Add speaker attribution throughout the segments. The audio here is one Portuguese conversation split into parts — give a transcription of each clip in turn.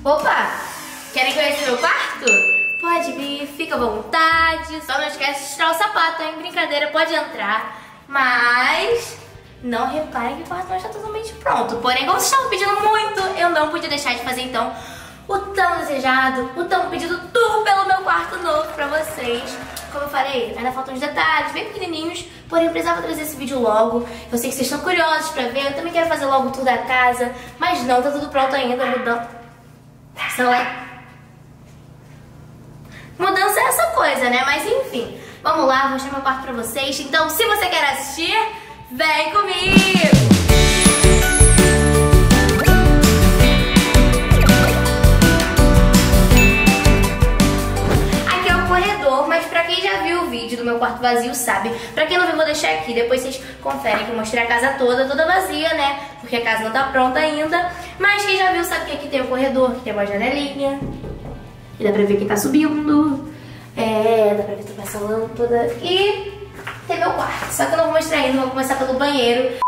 Speaker 1: Opa! Querem conhecer meu quarto? Pode vir, fica à vontade. Só não esquece de tirar o sapato, hein? Brincadeira, pode entrar. Mas não reparem que o quarto não está totalmente pronto. Porém, como vocês estavam pedindo muito, eu não podia deixar de fazer então o tão desejado, o tão pedido tour pelo meu quarto novo pra vocês. Como eu falei, ainda faltam uns detalhes bem pequenininhos, porém eu precisava trazer esse vídeo logo. Eu sei que vocês estão curiosos pra ver, eu também quero fazer logo o tour da casa, mas não, tá tudo pronto ainda, mudança é essa coisa, né? Mas enfim, vamos lá, vou mostrar meu quarto pra vocês. Então, se você quer assistir, vem comigo! Do meu quarto vazio, sabe? Pra quem não viu, vou deixar aqui. Depois vocês conferem que eu mostrei a casa toda vazia, né? Porque a casa não tá pronta ainda. Mas quem já viu sabe que aqui tem um corredor, que tem uma janelinha. E dá pra ver quem tá subindo. Dá pra ver toda essa lâmpada. E tem meu quarto. Só que eu não vou mostrar ainda, vou começar pelo banheiro.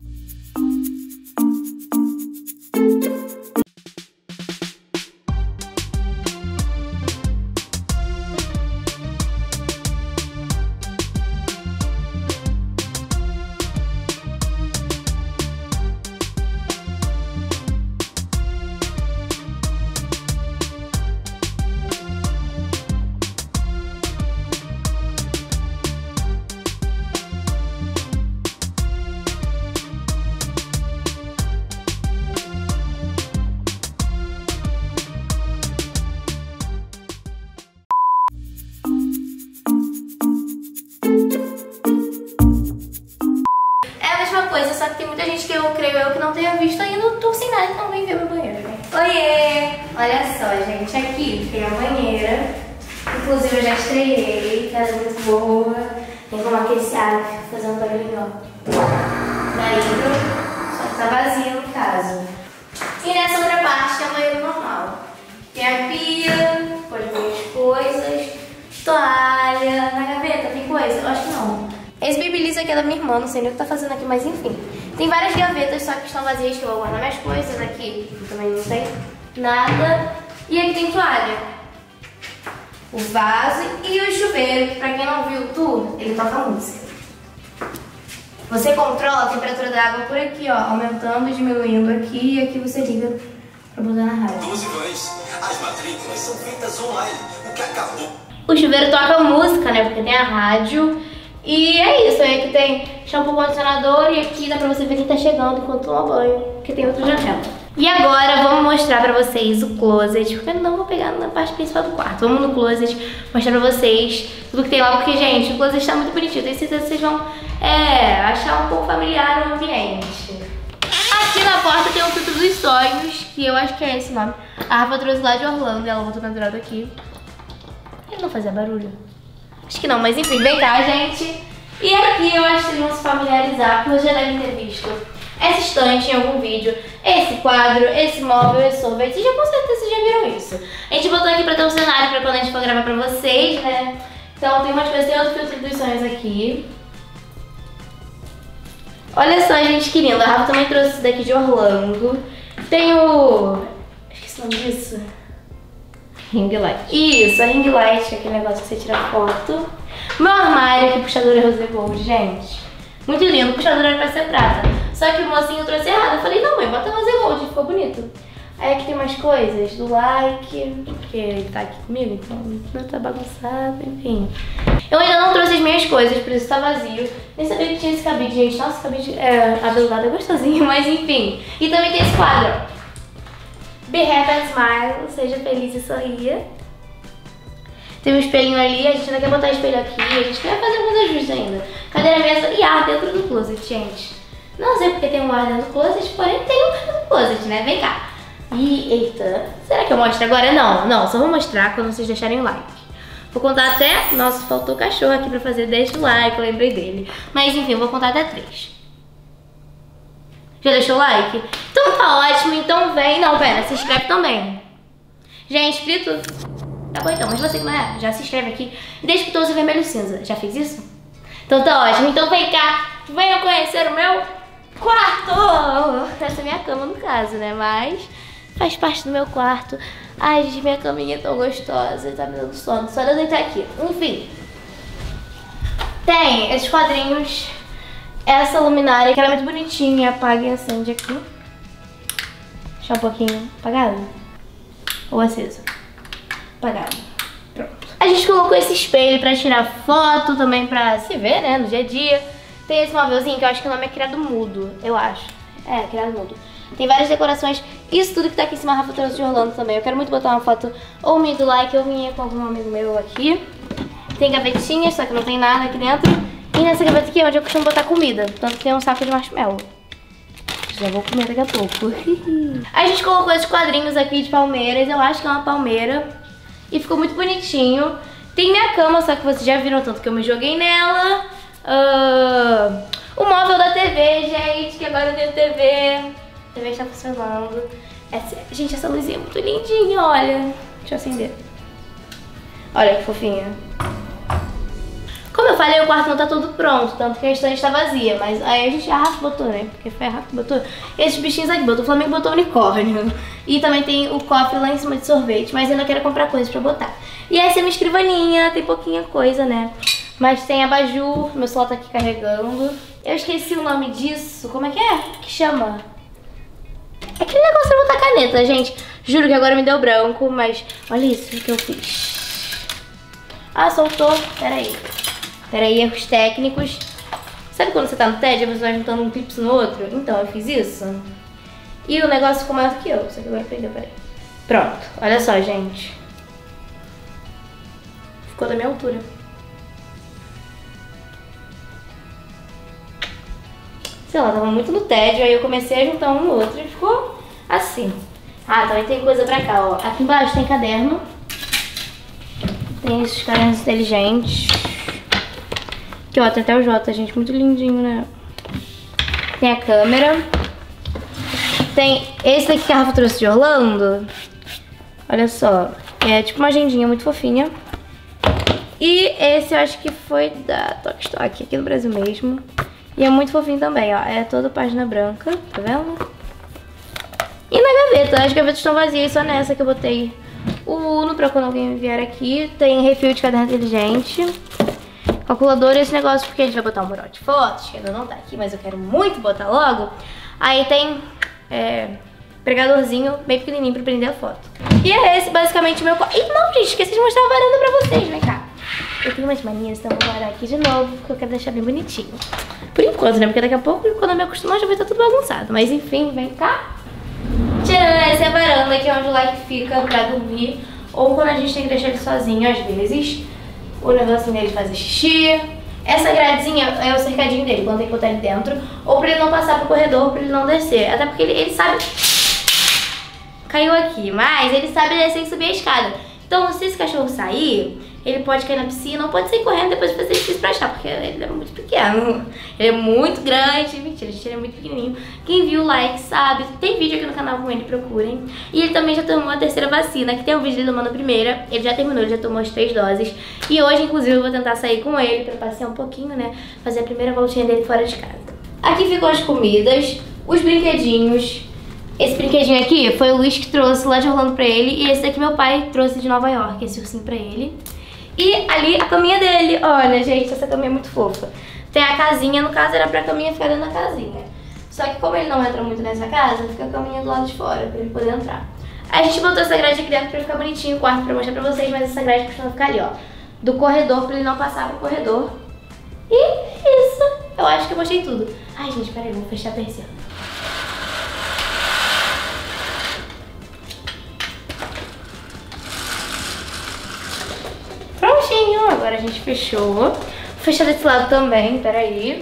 Speaker 1: Só que tem muita gente que eu creio que não tenha visto ainda o tour sem nada, então vem ver meu banheiro, né? Oiê! Olha só, gente, aqui tem a banheira. Inclusive eu já estreiei, tá muito boa. Tem como aquecer a água, fazendo barulho, ó. Banheiro, só que tá vazio no caso. E nessa outra parte tem o banheiro normal. Tem a pia, pode pôr as coisas, toalha, na gaveta tem coisa? Eu acho que não. Esse babyliss aqui é da minha irmã, não sei nem o que tá fazendo aqui, mas enfim. Tem várias gavetas, só que estão vazias, que eu vou guardar minhas coisas. Aqui também não tem nada. E aqui tem toalha, o vaso e o chuveiro. Pra quem não viu o tour, ele toca música. Você controla a temperatura da água por aqui, ó, aumentando e diminuindo aqui. E aqui você liga pra botar na rádio.
Speaker 2: 12 vans. As matrículas são feitas online, o que acabou.
Speaker 1: O chuveiro toca música, né, porque tem a rádio. E é isso, aí aqui tem shampoo, condicionador e aqui dá pra você ver quem tá chegando enquanto toma banho, porque tem outra janela. E agora vamos mostrar pra vocês o closet, porque eu não vou pegar na parte principal do quarto. Vamos no closet, mostrar pra vocês tudo que tem lá, porque, gente, o closet tá muito bonitinho. Tenho certeza que vocês vão achar um pouco familiar o ambiente. Aqui na porta tem o filtro dos sonhos, que eu acho que é esse nome. A Rafa trouxe lá de Orlando e ela botou pendurado aqui. Ele não fazia barulho? Acho que não, mas enfim, vem cá, gente. E aqui eu acho que eles vão se familiarizar, porque vocês já devem ter visto essa estante em algum vídeo, esse quadro, esse móvel, esse sorvete. Vocês já com certeza já viram isso. A gente botou aqui pra ter um cenário pra quando a gente for gravar pra vocês, né? Então tem umas coisas, tem outro filtro dos sonhos aqui. Olha só, gente, que lindo. A Rafa também trouxe isso daqui de Orlando. Tem o... esqueci o nome disso. Ring light. Isso, a ring light, que é aquele negócio que você tira foto. Meu armário aqui, puxador é rose gold, gente. Muito lindo, o puxador era pra ser prata. Só que o mocinho trouxe errado. Eu falei, não mãe, bota rose gold, ficou bonito. Aí aqui tem mais coisas do like, porque ele tá aqui comigo, então não tá bagunçado, enfim. Eu ainda não trouxe as minhas coisas, por isso tá vazio. Nem sabia que tinha esse cabide, gente. Nossa, esse cabide aveludado é gostosinho, mas enfim. E também tem esse quadro, ó. Be happy and smile, seja feliz e sorria. Tem um espelhinho ali, a gente ainda quer botar espelho aqui, a gente vai fazer alguns ajustes ainda. Cadeira, mesa e ar dentro do closet, gente. Não sei porque tem um ar dentro do closet, porém tem um ar dentro do closet, né? Vem cá. Ih, eita. Será que eu mostro agora? Não, só vou mostrar quando vocês deixarem o like. Vou contar até... Nossa, faltou o cachorro aqui pra fazer. Deixa o like, eu lembrei dele. Mas enfim, eu vou contar até 3. Já deixou o like? Então tá ótimo, então vem. Não, pera, se inscreve também. Já é inscrito? Tá bom então, mas você que não é, já se inscreve aqui e deixa o botãozinho vermelho cinza. Já fez isso? Então tá ótimo, então vem cá, venha conhecer o meu quarto. Essa é minha cama no caso, né, mas faz parte do meu quarto. Ai, gente, minha caminha é tão gostosa, tá me dando sono, só de eu deitar aqui. Enfim, tem esses quadrinhos, essa luminária, que ela é muito bonitinha, apaga e acende aqui. Deixa um pouquinho apagado. Ou aceso. Apagado. Pronto. A gente colocou esse espelho pra tirar foto, também pra se ver, né, no dia a dia. Tem esse móvelzinho que eu acho que o nome é Criado Mudo, eu acho. É, Criado Mudo. Tem várias decorações. Isso tudo que tá aqui em cima a Rafa trouxe de Orlando também. Eu quero muito botar uma foto ou minha do like ou minha com algum amigo meu aqui. Tem gavetinhas, só que não tem nada aqui dentro. E nessa gaveta aqui é onde eu costumo botar comida. Tanto que tem um saco de marshmallow. Já vou comer daqui a pouco. A gente colocou esses quadrinhos aqui de palmeiras. Eu acho que é uma palmeira. E ficou muito bonitinho. Tem minha cama, só que vocês já viram tanto que eu me joguei nela. O móvel da TV, gente, que agora eu tenho TV. A TV está funcionando. Gente, essa luzinha é muito lindinha, olha. Deixa eu acender. Olha que fofinha. Como eu falei, o quarto não tá todo pronto, tanto que a estante tá vazia. Mas aí a gente, a Rafa botou, né? Porque foi a Rafa que botou. Esses bichinhos aqui, botou o Flamengo, botou o unicórnio. E também tem o cofre lá em cima de sorvete, mas eu ainda quero comprar coisas pra botar. E essa é minha escrivaninha, tem pouquinha coisa, né? Mas tem abajur, meu celular tá aqui carregando. Eu esqueci o nome disso, como é? Que chama? Aquele negócio pra botar caneta, gente. Juro que agora me deu branco, mas olha isso que eu fiz. Ah, soltou, Peraí, erros técnicos. Sabe quando você tá no TED e você vai juntando um clipe no outro? Então, eu fiz isso. E o negócio ficou maior do que eu, só que agora perdeu, peraí. Pronto, olha só, gente. Ficou da minha altura. Sei lá, tava muito no tédio, aí eu comecei a juntar um no outro e ficou assim. Ah, também tem coisa pra cá, ó. Aqui embaixo tem caderno. Tem esses cadernos inteligentes. Aqui, ó, tem até o J, gente, muito lindinho, né? Tem a câmera. Tem esse daqui que a Rafa trouxe de Orlando. Olha só, é tipo uma agendinha muito fofinha. E esse eu acho que foi da Tok Stock, aqui no Brasil mesmo. E é muito fofinho também, ó. É toda página branca, tá vendo? E na gaveta, as gavetas estão vazias, só nessa que eu botei o Uno pra quando alguém vier aqui. Tem refil de caderno inteligente. Calculador, esse negócio porque a gente vai botar um mural de fotos, que ainda não tá aqui, mas eu quero muito botar logo. Aí tem pregadorzinho bem pequenininho pra prender a foto. E é esse basicamente o meu... Ih, não, gente, esqueci de mostrar a varanda pra vocês, vem cá. Eu tenho umas manias, então vou guardar aqui de novo, porque eu quero deixar bem bonitinho. Por enquanto, né? Porque daqui a pouco, quando eu me acostumar, já vai estar tudo bagunçado. Mas enfim, vem cá. Tcharam, essa é a varanda, que é onde o like fica pra dormir. Ou quando a gente tem que deixar ele sozinho, às vezes. O negocinho dele fazer xixi. Essa gradezinha é o cercadinho dele, quando tem que botar ele dentro. Ou pra ele não passar pro corredor, pra ele não descer. Até porque ele sabe... Caiu aqui, mas ele sabe descer e subir a escada. Então, se esse cachorro sair, ele pode cair na piscina ou pode sair correndo depois de fazer xixi pra achar, porque ele é muito pequeno. Ele é muito grande. Mentira, gente, ele é muito pequenininho. Quem viu o like sabe. Tem vídeo aqui no canal com ele, procurem. E ele também já tomou a terceira vacina, que tem um vídeo dele tomando a primeira. Ele já terminou, ele já tomou as 3 doses. E hoje, inclusive, eu vou tentar sair com ele pra passear um pouquinho, né? Fazer a primeira voltinha dele fora de casa. Aqui ficam as comidas, os brinquedinhos. Esse brinquedinho aqui foi o Luiz que trouxe lá de Orlando pra ele. E esse daqui meu pai trouxe de Nova York, esse ursinho pra ele. E ali a caminha dele. Olha, gente, essa caminha é muito fofa. Tem a casinha, no caso era pra caminha ficar dentro da casinha. Só que como ele não entra muito nessa casa, fica a caminha do lado de fora, pra ele poder entrar. Aí a gente botou essa grade aqui dentro pra ficar bonitinho o quarto pra mostrar pra vocês. Mas essa grade costuma ficar ali, ó, do corredor, pra ele não passar pro corredor. E isso, eu acho que eu mostrei tudo. Ai, gente, peraí, vou fechar a persiana. Prontinho, agora a gente fechou. Vou fechar desse lado também, peraí.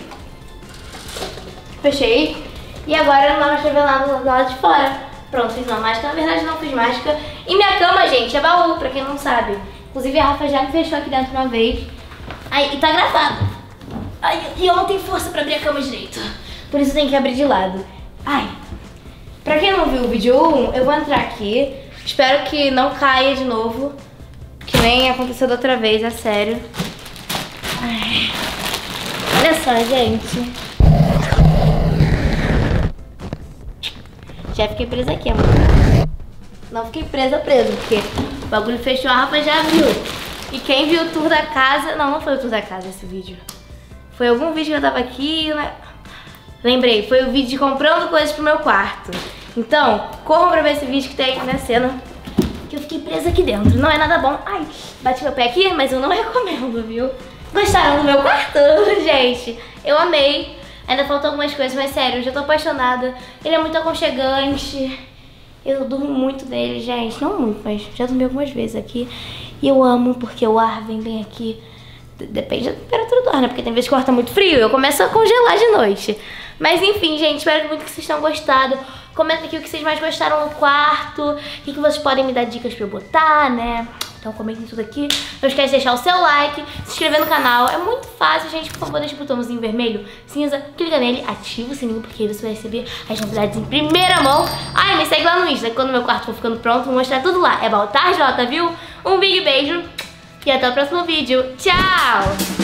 Speaker 1: Fechei. E agora nós vamos revelar do lado de fora. Pronto, fiz uma mágica. Na verdade não fiz mágica. E minha cama, gente, é baú, pra quem não sabe. Inclusive a Rafa já me fechou aqui dentro uma vez. Aí, e tá gravado. Ai, e eu não tenho força pra abrir a cama direito. Por isso tem que abrir de lado. Ai. Pra quem não viu o vídeo 1, eu vou entrar aqui. Espero que não caia de novo. Que nem aconteceu da outra vez, é sério. Ai. Olha só, gente. Já fiquei presa aqui, amor. senão eu fiquei presa, porque o bagulho fechou, a Rafa já viu. E quem viu o tour da casa... Não foi o tour da casa esse vídeo. Foi algum vídeo que eu tava aqui, né? Lembrei, foi o vídeo de comprando coisas pro meu quarto. Então, corram pra ver esse vídeo que tem na cena que eu fiquei presa aqui dentro. Não é nada bom. Ai, bati meu pé aqui, mas eu não recomendo, viu? Gostaram do meu quarto, gente? Eu amei. Ainda faltam algumas coisas, mas sério, eu já tô apaixonada. Ele é muito aconchegante. Eu durmo muito nele, gente. Não muito, mas já dormi algumas vezes aqui. E eu amo porque o ar vem bem aqui. Depende da temperatura do ar, né? Porque tem vezes que o ar tá muito frio e eu começo a congelar de noite. Mas enfim, gente, espero muito que vocês tenham gostado. Comenta aqui o que vocês mais gostaram no quarto. O que vocês podem me dar dicas pra eu botar, né? Então comentem tudo aqui. Não esquece de deixar o seu like, se inscrever no canal. É muito fácil, gente. Por favor, deixa o botãozinho vermelho, cinza, clica nele, ativa o sininho, porque aí você vai receber as novidades em primeira mão. Ai, me segue lá no Insta, quando meu quarto for ficando pronto, vou mostrar tudo lá. É Baltar J, viu? Um big beijo e até o próximo vídeo. Tchau!